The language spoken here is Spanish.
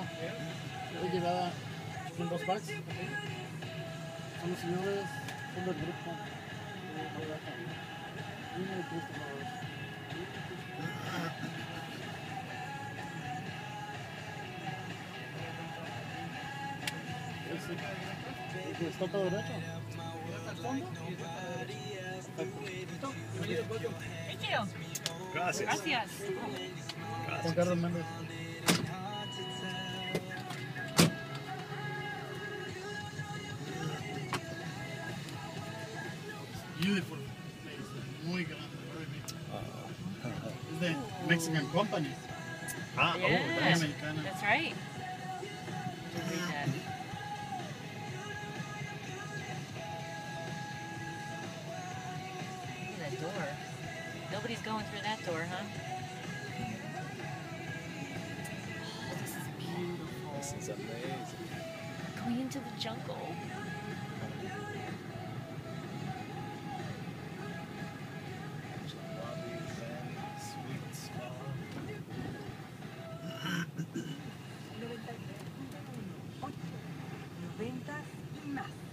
Hoy llevaba en dos packs. Son los señores, son del grupo. Dime de Cristo, por favor. ¿Está todo derecho? ¿Hasta el fondo? Perfecto. ¿Listo? Thank you. Gracias. Gracias. Juan Carlos Méndez. Beautiful place. Muy grande. Very big. Es de Mexican Company. Ah, Yeah, Compañía mexicana. that's right. Read that. Look at that door. Nobody's going through that door, huh? Oh, this is beautiful. this is amazing. Going into the jungle. Lobby, Zen, sweet spa. 90 y más.